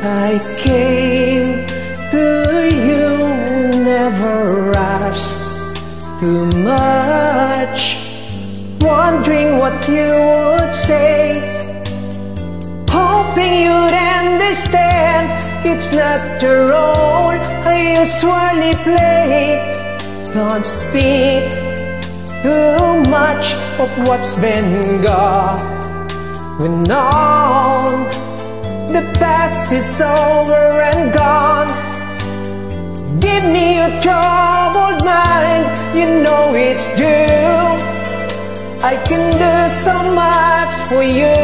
I came to you, never rush too much, wondering what you would say, hoping you'd understand it's not the role I usually play. Don't speak too much of what's been going on. The past is over and gone. Give me your troubled mind, you know it's due. I can do so much for you.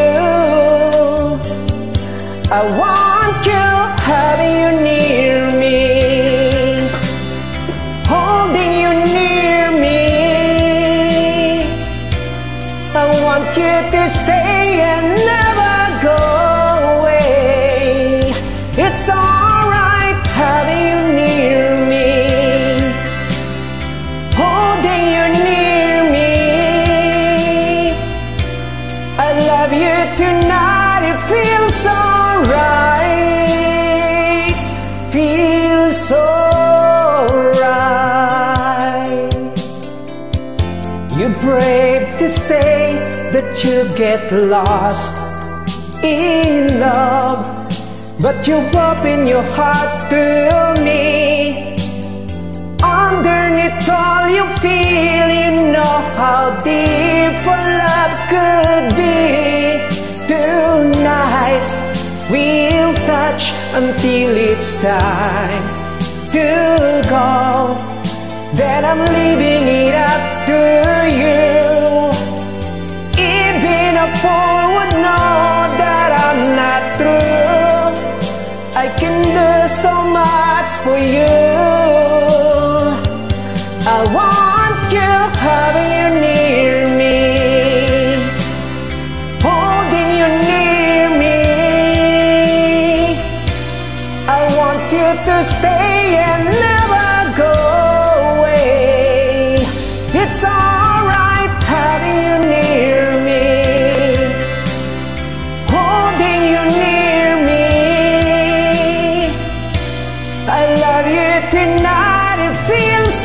I want you, having you near me, holding you near me. I want you to stay and never go away. It's alright having you near me, holding you near me. I love you tonight, it feels alright, feels alright. You're brave to say that you get lost in love, but you open your heart to me. Underneath all you feel, you know how deep for love could be. Tonight we'll touch until it's time to go. Then I'm leaving it up to you. Even a fool would know that I'm not true. I can do so much for you. I want you, having you near me, holding you near me. I want you to stay and never go away. It's alright having you near me, holding you near me. I love you tonight, it feels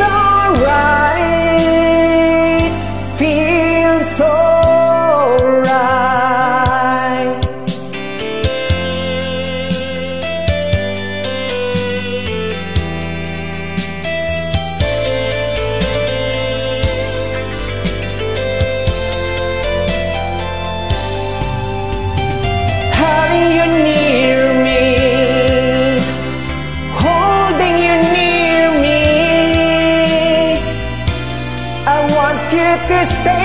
alright, feels alright. Having you near me, holding you near me. I want you to stay